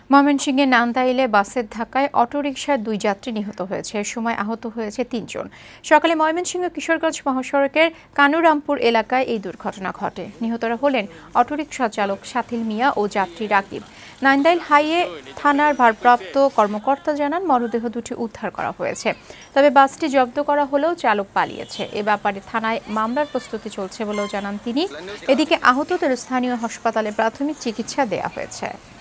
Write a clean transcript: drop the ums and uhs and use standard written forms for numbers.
ময়মনসিংহের নান্দাইলে বাসের ধাক্কায় অটোরিকশার 2 যাত্রী নিহত হয়েছে। এ সময় আহত হয়েছে 3 জন। সকালে ময়মনসিংহ কিশোরগঞ্জ মহাসড়কের কানুরামপুর এলাকায় এই দুর্ঘটনা ঘটে। নিহতরা হলেন অটোরিকশা চালক সাথিল মিয়া ও যাত্রী রাকিব। নান্দাইল হাইওয়ে থানার ভারপ্রাপ্ত কর্মকর্তা জানান, মরদেহ দুটি উদ্ধার করা হয়েছে। তবে বাসটি জব্দ করা হলেও চালক পালিয়েছে। এ ব্যাপারে থানায় মামলার প্রস্তুতি চলছে বলেও জানান তিনি। এদিকে আহতদের স্থানীয় হাসপাতালে প্রাথমিক চিকিৎসা দেয়া হয়েছে।